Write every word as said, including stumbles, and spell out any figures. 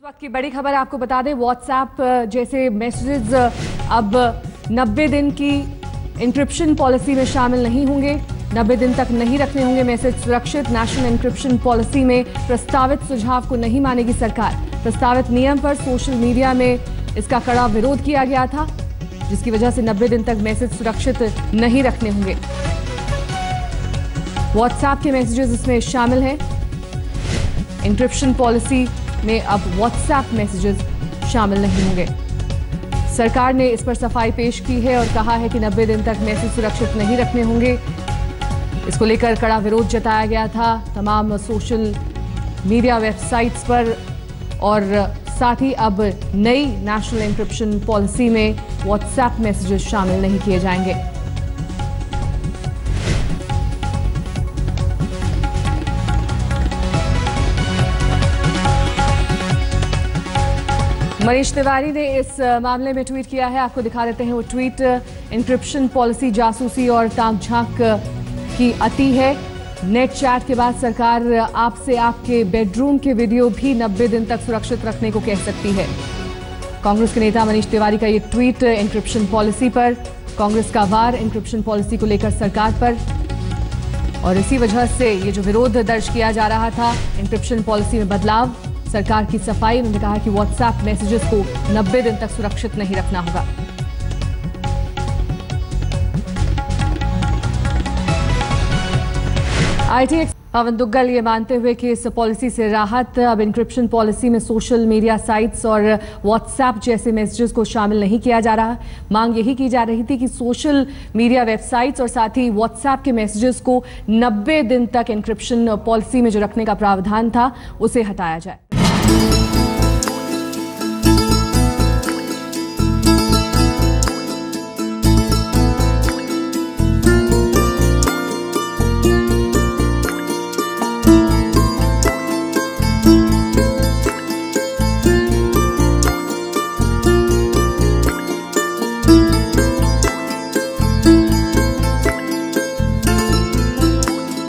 वक्त की बड़ी खबर आपको बता दें, व्हाट्सएप जैसे मैसेजेस अब नब्बे दिन की इंक्रिप्शन पॉलिसी में शामिल नहीं होंगे। नब्बे दिन तक नहीं रखने होंगे मैसेज सुरक्षित। नेशनल इंक्रिप्शन पॉलिसी में प्रस्तावित सुझाव को नहीं मानेगी सरकार। प्रस्तावित नियम पर सोशल मीडिया में इसका कड़ा विरोध किया गया था, जिसकी वजह से नब्बे दिन तक मैसेज सुरक्षित नहीं रखने होंगे। व्हाट्सएप के मैसेजेस इसमें शामिल हैं। इंक्रिप्शन पॉलिसी में अब व्हाट्सएप मैसेजेस शामिल नहीं होंगे। सरकार ने इस पर सफाई पेश की है और कहा है कि नब्बे दिन तक मैसेज सुरक्षित नहीं रखने होंगे। इसको लेकर कड़ा विरोध जताया गया था तमाम सोशल मीडिया वेबसाइट्स पर, और साथ ही अब नई नेशनल इंक्रिप्शन पॉलिसी में व्हाट्सएप मैसेजेस शामिल नहीं किए जाएंगे। मनीष तिवारी ने इस मामले में ट्वीट किया है, आपको दिखा देते हैं वो ट्वीट। इंक्रिप्शन पॉलिसी जासूसी और तामझाम की अति है। नेट चैट के बाद सरकार आपसे आपके बेडरूम के वीडियो भी नब्बे दिन तक सुरक्षित रखने को कह सकती है। कांग्रेस के नेता मनीष तिवारी का ये ट्वीट इंक्रिप्शन पॉलिसी पर। कांग्रेस का वार इंक्रिप्शन पॉलिसी को लेकर सरकार पर, और इसी वजह से ये जो विरोध दर्ज किया जा रहा था इंक्रिप्शन पॉलिसी में बदलाव, सरकार की सफाई। उन्होंने कहा कि व्हाट्सएप मैसेजेस को नब्बे दिन तक सुरक्षित नहीं रखना होगा। आईटी पवन दुग्गल ये मानते हुए कि इस पॉलिसी से राहत, अब इंक्रिप्शन पॉलिसी में सोशल मीडिया साइट्स और व्हाट्सएप जैसे मैसेजेस को शामिल नहीं किया जा रहा। मांग यही की जा रही थी कि सोशल मीडिया वेबसाइट्स और साथ ही व्हाट्सएप के मैसेजेस को नब्बे दिन तक इंक्रिप्शन पॉलिसी में जो रखने का प्रावधान था उसे हटाया जाए।